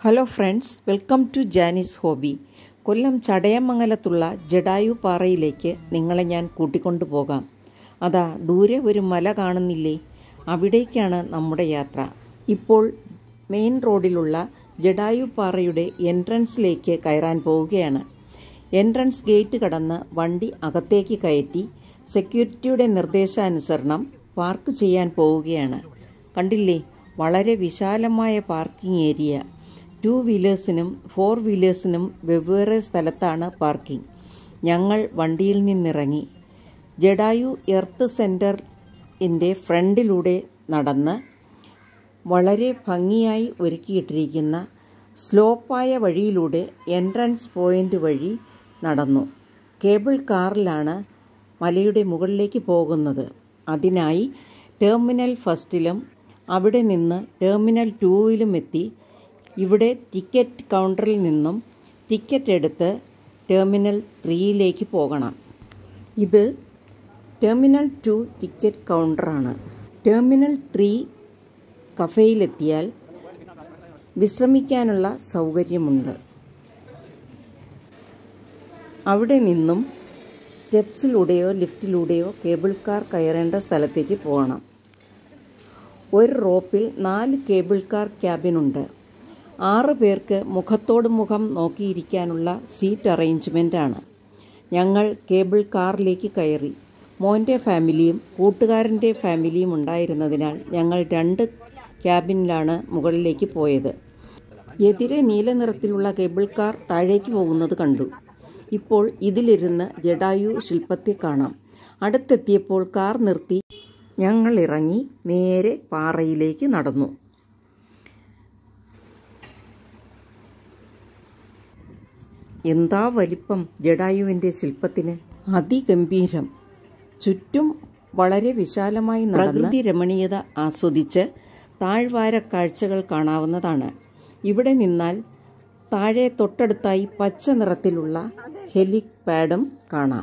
Hello friends, welcome to Jani's hobby. Kollam ചടയമംഗലത്തുള്ള ജഡായു പാറയിലേക്ക് നിങ്ങളെ ഞാൻ കൂട്ടിക്കൊണ്ടു പോകാം. അതാ ദൂരെ ഒരു മല കാണുന്നില്ലേ? അവിടേക്കാണ് നമ്മുടെ യാത്ര. ഇപ്പോൾ മെയിൻ റോഡിലുള്ള ജഡായു പാറയുടെ എൻട്രൻസിലേക്ക് കയറാൻ പോവുകയാണ്. എൻട്രൻസ് ഗേറ്റ് കടന്ന് വണ്ടി അകത്തേക്ക് കയറ്റി സെക്യൂരിറ്റിയുടെ നിർദ്ദേശാനുസരണം പാർക്ക് ചെയ്യാൻ പോവുകയാണ്. കണ്ടില്ലേ, വളരെ വിശാലമായ പാർക്കിംഗ് ഏരിയ. 2 വീലേഴ്സിനും 4 വീലേഴ്സിനും വെവ്വേറെ സ്ഥലത്താണ് പാർക്കിംഗ്. ഞങ്ങൾ വണ്ടിയിൽ നിന്നിറങ്ങി ജഡായു എർത്ത് സെൻറ്ററിൻ്റെ ഫ്രണ്ടിലൂടെ നടന്ന് വളരെ ഭംഗിയായി ഒരുക്കിയിട്ടിരിക്കുന്ന സ്ലോപ്പായ വഴിയിലൂടെ എൻട്രൻസ് പോയിൻ്റ് വഴി നടന്നു. കേബിൾ കാറിലാണ് മലയുടെ മുകളിലേക്ക് പോകുന്നത്. അതിനായി ടെർമിനൽ ഫസ്റ്റിലും അവിടെ നിന്ന് ടെർമിനൽ 2-ലും എത്തി ഇവിടെ ടിക്കറ്റ് കൗണ്ടറിൽ നിന്നും ടിക്കറ്റ് എടുത്ത് ടെർമിനൽ 3-ലേക്ക് പോകണം. ഇത് ടെർമിനൽ 2 ടിക്കറ്റ് കൗണ്ടറാണ്. ടെർമിനൽ 3 കഫേയിലെത്തിയാൽ വിശ്രമിക്കാനുള്ള സൗകര്യമുണ്ട്. അവിടെ നിന്നും സ്റ്റെപ്സിലൂടെയോ ലിഫ്റ്റിലൂടെയോ കേബിൾ കാർ കയറേണ്ട സ്ഥലത്തേക്ക് പോകണം. ഒരു റോപ്പിൽ 4 കേബിൾ കാർ ക്യാബിനുണ്ട്. 6 പേർക്ക് മുഖത്തോട് മുഖം നോക്കിയിരിക്കാനുള്ള സീറ്റ് അറേഞ്ച്മെൻ്റാണ്. ഞങ്ങൾ കേബിൾ കാറിലേക്ക് കയറി. മോൻ്റെ ഫാമിലിയും കൂട്ടുകാരൻ്റെ ഫാമിലിയും ഉണ്ടായിരുന്നതിനാൽ ഞങ്ങൾ 2 ക്യാബിനിലാണ് മുകളിലേക്ക് പോയത്. എതിരെ നീല നിറത്തിലുള്ള കേബിൾ കാർ താഴേക്ക് പോകുന്നത് കണ്ടു. ഇപ്പോൾ ഇതിലിരുന്ന് ജഡായു ശില്പത്തെ കാണാം. അടുത്തെത്തിയപ്പോൾ കാർ നിർത്തി ഞങ്ങൾ ഇറങ്ങി നേരെ പാറയിലേക്ക് നടന്നു. എന്താ വലിപ്പം ജഡായുവിൻ്റെ ശില്പത്തിന്! അതിഗംഭീരം. ചുറ്റും വളരെ വിശാലമായി പ്രകൃതി രമണീയത ആസ്വദിച്ച് താഴ്വാര കാഴ്ചകൾ കാണാവുന്നതാണ്. ഇവിടെ നിന്നാൽ താഴെ തൊട്ടടുത്തായി പച്ച നിറത്തിലുള്ള ഹെലിപാഡും കാണാം.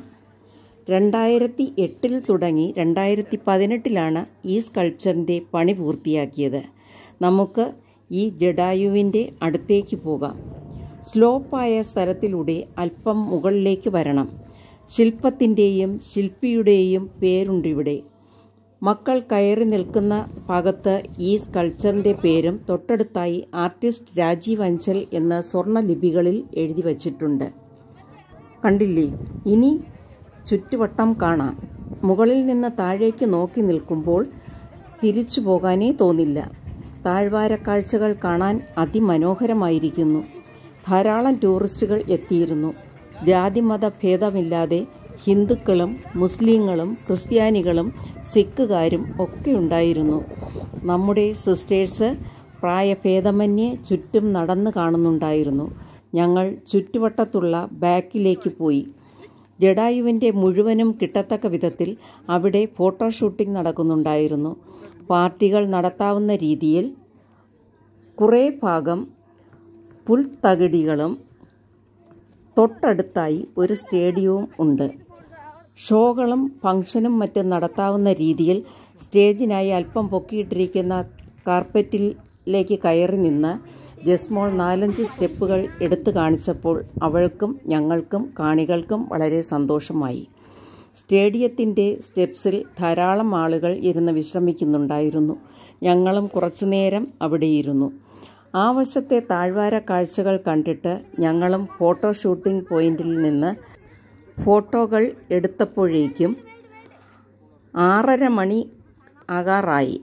2008 തുടങ്ങി 2018 ഈ സ്കൾപ്ചറിൻ്റെ പണി പൂർത്തിയാക്കിയത്. നമുക്ക് ഈ ജഡായുവിൻ്റെ അടുത്തേക്ക് പോകാം. സ്ലോപ്പായ സ്ഥലത്തിലൂടെ അല്പം മുകളിലേക്ക് വരണം. ശില്പത്തിൻ്റെയും ശില്പിയുടെയും പേരുണ്ടിവിടെ. മക്കൾ കയറി നിൽക്കുന്ന ഭാഗത്ത് ഈ സ്കൾപ്ചറിൻ്റെ പേരും തൊട്ടടുത്തായി ആർട്ടിസ്റ്റ് രാജീവ് അഞ്ചൽ എന്ന സ്വർണ്ണ ലിപികളിൽ എഴുതി വച്ചിട്ടുണ്ട്. കണ്ടില്ലേ? ഇനി ചുറ്റുവട്ടം കാണാം. മുകളിൽ നിന്ന് താഴേക്ക് നോക്കി നിൽക്കുമ്പോൾ തിരിച്ചു പോകാനേ തോന്നില്ല. താഴ്വാര കാഴ്ചകൾ കാണാൻ അതിമനോഹരമായിരിക്കുന്നു. ധാരാളം ടൂറിസ്റ്റുകൾ എത്തിയിരുന്നു. ജാതിമത ഭേദമില്ലാതെ ഹിന്ദുക്കളും മുസ്ലിങ്ങളും ക്രിസ്ത്യാനികളും സിഖുകാരും ഒക്കെ ഉണ്ടായിരുന്നു. നമ്മുടെ സിസ്റ്റേഴ്സ് പ്രായഭേദമന്യേ ചുറ്റും നടന്നു കാണുന്നുണ്ടായിരുന്നു. ഞങ്ങൾ ചുറ്റുവട്ടത്തുള്ള ബാക്കിലേക്ക് പോയി. ജഡായുവിൻ്റെ മുഴുവനും കിട്ടത്തക്ക വിധത്തിൽ അവിടെ ഫോട്ടോഷൂട്ടിംഗ് നടക്കുന്നുണ്ടായിരുന്നു. പാർട്ടികൾ നടത്താവുന്ന രീതിയിൽ കുറേ ഭാഗം പുൽത്തകിടികളും തൊട്ടടുത്തായി ഒരു സ്റ്റേഡിയവും ഉണ്ട്. ഷോകളും ഫംഗ്ഷനും മറ്റും നടത്താവുന്ന രീതിയിൽ സ്റ്റേജിനായി അല്പം പൊക്കിയിട്ടിരിക്കുന്ന കാർപ്പറ്റിലേക്ക് കയറി നിന്ന് ജസ്മോൾ 4-5 സ്റ്റെപ്പുകൾ എടുത്തു കാണിച്ചപ്പോൾ അവൾക്കും ഞങ്ങൾക്കും കാണികൾക്കും വളരെ സന്തോഷമായി. സ്റ്റേഡിയത്തിൻ്റെ സ്റ്റെപ്സിൽ ധാരാളം ആളുകൾ ഇരുന്ന് വിശ്രമിക്കുന്നുണ്ടായിരുന്നു. ഞങ്ങളും കുറച്ചുനേരം അവിടെയിരുന്നു. ആ വശത്തെ താഴ്വാര കാഴ്ചകൾ കണ്ടിട്ട് ഞങ്ങളും ഫോട്ടോ ഷൂട്ടിംഗ് പോയിന്റിൽ നിന്ന് ഫോട്ടോകൾ എടുത്തപ്പോഴേക്കും 6:30 മണി ആകാറായി.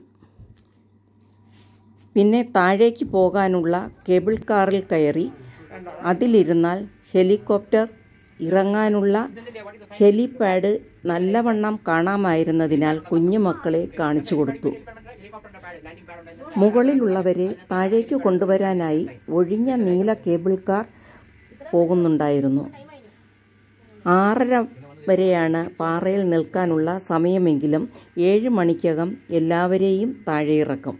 പിന്നെ താഴേക്ക് പോകാനുള്ള കേബിൾ കാറിൽ കയറി അതിലിരുന്നാൽ ഹെലികോപ്റ്റർ ഇറങ്ങാനുള്ള ഹെലിപാഡ് നല്ലവണ്ണം കാണാമായിരുന്നതിനാൽ കുഞ്ഞുമക്കളെ കാണിച്ചു കൊടുത്തു. മുകളിലുള്ളവരെ താഴേക്ക് കൊണ്ടുവരാനായി ഒഴിഞ്ഞ നീല കേബിൾ കാർ പോകുന്നുണ്ടായിരുന്നു. 6:30 വരെയാണ് പാറയിൽ നിൽക്കാനുള്ള സമയമെങ്കിലും 7 മണിക്കകം എല്ലാവരെയും താഴെ ഇറക്കും.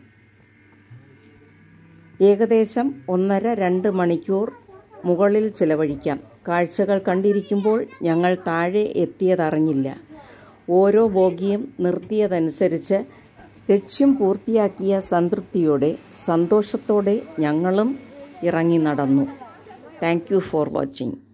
ഏകദേശം 1.5-2 മണിക്കൂർ മുകളിൽ ചിലവഴിക്കാം. കാഴ്ചകൾ കണ്ടിരിക്കുമ്പോൾ ഞങ്ങൾ താഴെ എത്തിയതറിഞ്ഞില്ല. ഓരോ ബോഗിയും നിർത്തിയതനുസരിച്ച് ലക്ഷ്യം പൂർത്തിയാക്കിയ സംതൃപ്തിയോടെ സന്തോഷത്തോടെ ഞങ്ങളും ഇറങ്ങി നടന്നു. Thank you for watching.